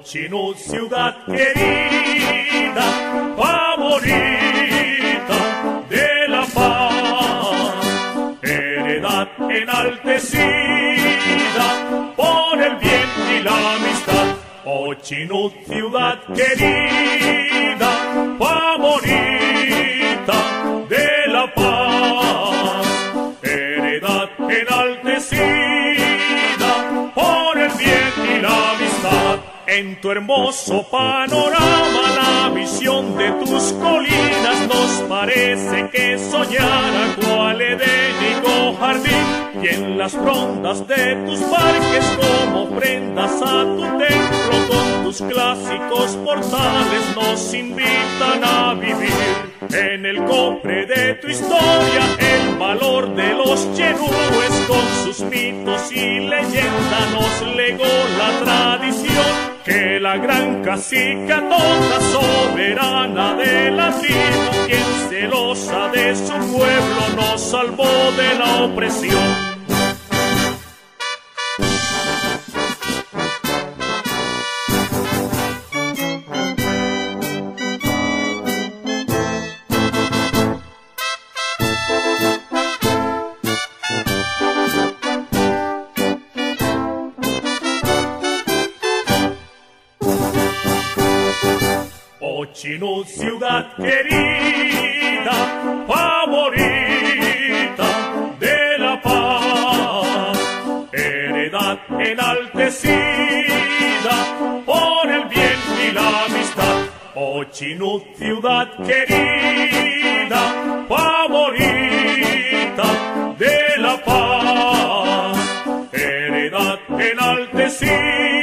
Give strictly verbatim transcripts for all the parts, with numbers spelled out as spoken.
Chino, ciudad querida, favorita de la paz, heredad enaltecida por el bien y la amistad. Oh Chino, ciudad querida, favorita de la paz, heredad enaltecida por el bien y la amistad. En tu hermoso panorama, la visión de tus colinas nos parece que soñara cual edénico jardín, y en las frondas de tus parques como ofrendas a tu templo, con tus clásicos portales nos invitan a vivir. En el cofre de tu historia, el valor de los chenúes, con sus mitos y leyendas nos legó la tradición, que la gran cacica Tota, soberana de la tribu, quien celosa de su pueblo nos salvó de la opresión. Oh Chino, ciudad querida, favorita de la paz, heredad enaltecida por el bien y la amistad. Oh Chino, ciudad querida, favorita de la paz, heredad enaltecida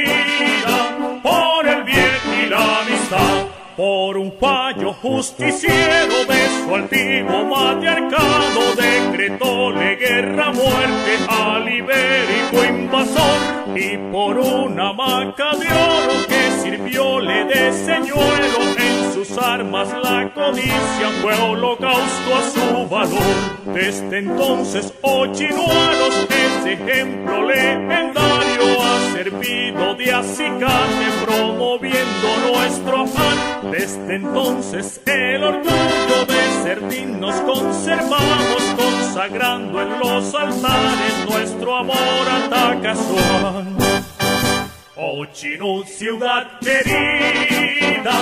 por el bien y la amistad. Por un fallo justiciero de su altivo matriarcado, decretóle guerra, muerte al ibérico invasor, y por una hamaca de oro que sirvióle de señuelo, en sus armas la codicia fue holocausto a su valor. Desde entonces, oh chinuanos, ese ejemplo legendario ha servido de acicate, promoviendo nuestro afán. Desde entonces el orgullo de ser dignos conservamos, consagrando en los altares nuestro amor a Tacazón. Oh Chino, ciudad querida,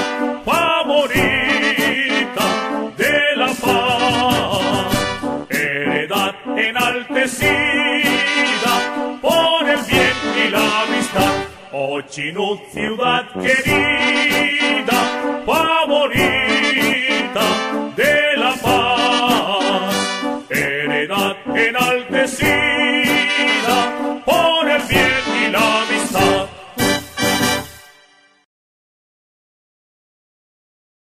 favorita de la paz, heredad enaltecida por el bien y la amistad. Oh Chino, ciudad querida, favorita de la paz, heredad enaltecida